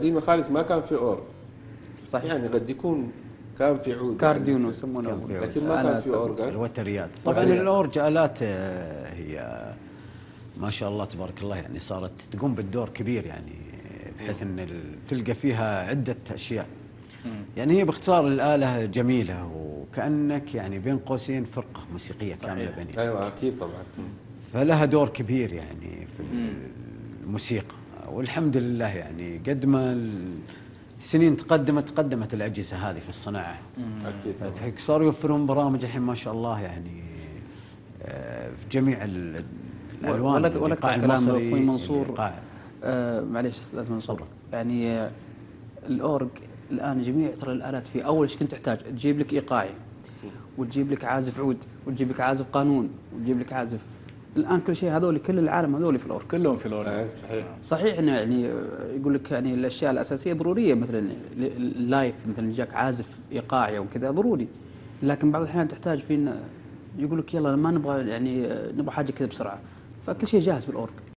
قديمة خالص ما كان في أورج. صحيح. يعني قد يكون كان في عود كارديون يعني يسمونه، لكن ما كان في أورج. الوتريات طبعا الأورج آلات هي ما شاء الله تبارك الله يعني صارت تقوم بالدور كبير، يعني بحيث ان تلقى فيها عدة أشياء. يعني هي باختصار الآلة جميلة، وكأنك يعني بين قوسين فرقة موسيقية كاملة بين يديك. أيوة أكيد طبعا. فلها دور كبير يعني في الموسيقى، والحمد لله يعني قد ما السنين تقدمت الأجهزة هذه في الصناعة. أكيد طبعا. صاروا يوفرون برامج الحين ما شاء الله يعني في جميع الألوان. ولك كلام أخوي منصور. معليش أستاذ منصور. صبر. يعني الأورج الآن جميع ترى الآلات فيه أول شيء كنت تحتاج تجيب لك إيقاعي، وتجيب لك عازف عود، وتجيب لك عازف قانون، وتجيب لك عازف. الآن كل شيء هذول كل العالم هذول في الأورج. كلهم في الأورج. صحيح. صحيح إنه يعني يقول لك يعني الأشياء الأساسية ضرورية، مثلا اللايف مثلا جاك عازف إيقاعي وكذا ضروري، لكن بعض الأحيان تحتاج في يقول لك يلا ما نبغى يعني نبغى حاجة كذا بسرعة، فكل شيء جاهز بالأورج.